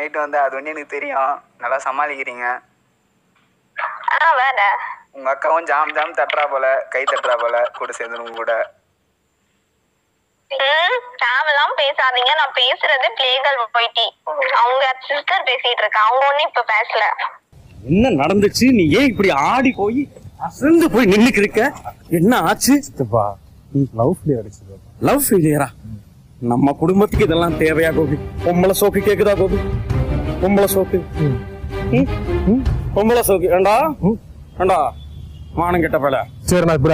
Night வந்து அது ஒன்று எனக்கு தெரியும், நல்லா சமாளிக்கிறீங்க. வேற உங்க அக்காவும் ஜாம் ஜாம் தட்டுறா போல, கை தட்டுறா போல கூட சேர்ந்து கூட. தேவையெல்லாம் பேசாதீங்க. நான் பேசுறது பிளேகல் போயிட்டி. அவங்க சிஸ்டர் பேசிட்டு இருக்கா, அவங்க ஒன்னும் இப்ப பேசல. என்ன நடந்துச்சு? நீ ஏன் இப்படி ஆடி போய் அசந்து போய் நின்னுக்கு இருக்க? என்ன ஆச்சு? லவ் ஃபெயிலியர் அடிச்சது. லவ் ஃபெயிலியரா? நம்ம குடும்பத்துக்கு இதெல்லாம் தேவையா கோபி? பொம்பளை சோக்கு கேக்குதா கோபி? பொம்பளை சோக்கு, பொம்பளை சோக்கு ஏண்டா ஏண்டா மானம் கெட்ட பல. சரி, நான் இப்படி